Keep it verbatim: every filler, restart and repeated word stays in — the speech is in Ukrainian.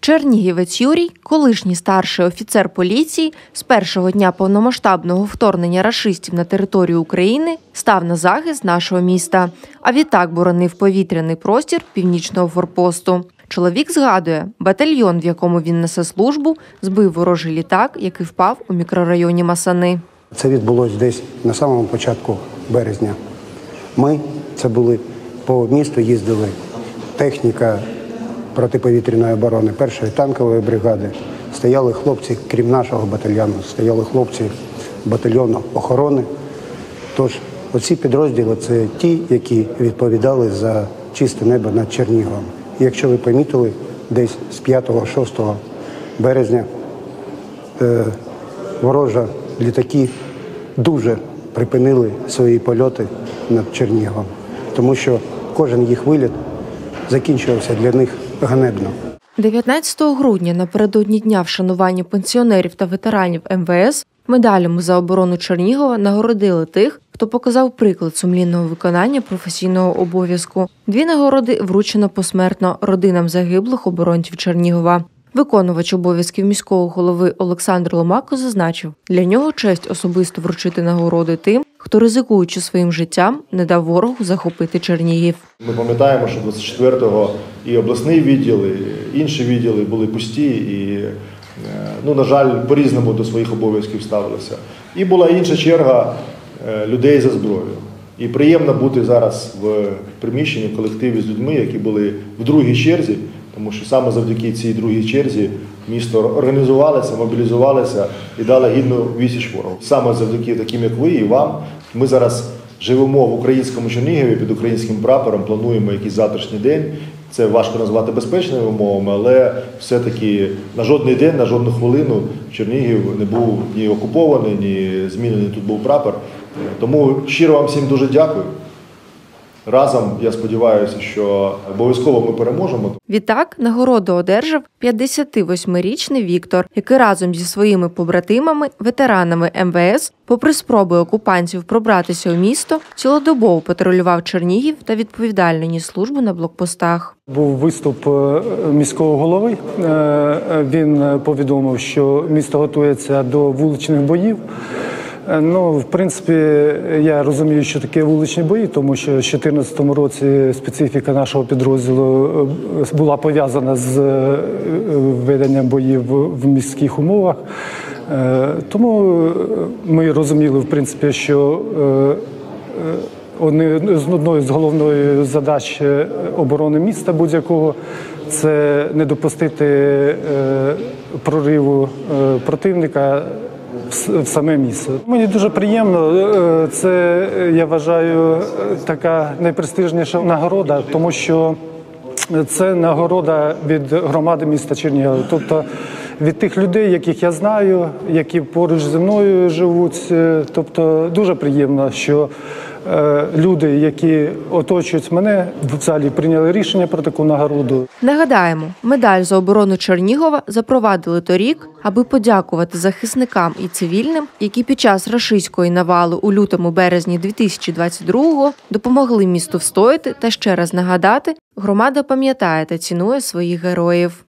Чернігівець Юрій, колишній старший офіцер поліції, з першого дня повномасштабного вторгнення рашистів на територію України став на захист нашого міста, а відтак боронив повітряний простір північного форпосту. Чоловік згадує, батальйон, в якому він несе службу, збив ворожий літак, який впав у мікрорайоні Масани. Це відбулося десь на самому початку березня. Ми, це були, по місту їздили техніка протиповітряної оборони першої танкової бригади. Стояли хлопці, крім нашого батальйону, стояли хлопці батальйону охорони. Тож оці підрозділи – це ті, які відповідали за чисте небо над Черніговом. І якщо ви помітили, десь з п'ятого-шостого березня е, ворожі літаки дуже припинили свої польоти над Черніговом, тому що кожен їх виліт закінчувався для них ганебно. дев'ятнадцятого грудня, напередодні дня вшанування пенсіонерів та ветеранів ем ве ес, медалями за оборону Чернігова нагородили тих, хто показав приклад сумлінного виконання професійного обов'язку. Дві нагороди вручено посмертно родинам загиблих оборонців Чернігова. Виконувач обов'язків міського голови Олександр Ломако зазначив, для нього честь особисто вручити нагороди тим, хто, ризикуючи своїм життям, не дав ворогу захопити Чернігів. Ми пам'ятаємо, що двадцять четвертого і обласний відділ, і інші відділи були пусті і, ну, на жаль, по-різному до своїх обов'язків ставилися. І була інша черга людей за зброю. І приємно бути зараз в приміщенні, в колективі з людьми, які були в другій черзі, тому що саме завдяки цій другій черзі місто організувалося, мобілізувалося і дало гідну відсіч ворогу. Саме завдяки таким, як ви і вам, ми зараз живемо в українському Чернігові під українським прапором, плануємо якийсь завтрашній день. Це важко назвати безпечними умовами, але все-таки на жодний день, на жодну хвилину Чернігів не був ні окупований, ні змінений тут був прапор. Тому щиро вам всім дуже дякую. Разом, я сподіваюся, що обов'язково ми переможемо. Відтак нагороду одержав п'ятдесятивосьмирічний Віктор, який разом зі своїми побратимами, ветеранами ем ве ес, попри спроби окупантів пробратися у місто, цілодобово патрулював Чернігів та відповідально ніс службу на блокпостах. Був виступ міського голови. Він повідомив, що місто готується до вуличних боїв. Ну, в принципі, я розумію, що таке вуличні бої, тому що в дві тисячі чотирнадцятому році специфіка нашого підрозділу була пов'язана з веденням боїв в міських умовах. Тому ми розуміли, в принципі, що одною з головних задач оборони міста будь-якого – це не допустити прориву противника в саме місце. Мені дуже приємно, це, я вважаю, така найпрестижніша нагорода, тому що це нагорода від громади міста Чернігова, тобто від тих людей, яких я знаю, які поруч зі мною живуть. Тобто дуже приємно, що люди, які оточують мене, в залі прийняли рішення про таку нагороду. Нагадаємо, медаль за оборону Чернігова запровадили торік, аби подякувати захисникам і цивільним, які під час рашистської навали у лютому-березні дві тисячі двадцять другого допомогли місту встояти та ще раз нагадати, громада пам'ятає та цінує своїх героїв.